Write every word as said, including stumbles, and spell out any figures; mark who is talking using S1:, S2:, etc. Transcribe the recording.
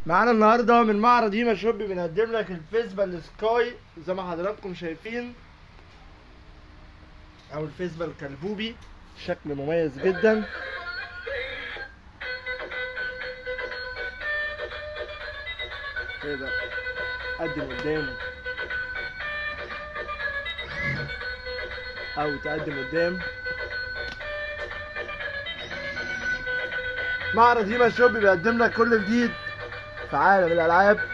S1: معانا النهارده من معرض هيما شوب بنقدم لك الفيسبا سكاي زي ما حضراتكم شايفين، او الفيسبا الكلبوبي، شكل مميز جدا. كده قدم قدام او تقدم قدام. معرض هيما شوب بيقدم لك كل جديد في عالم الالعاب.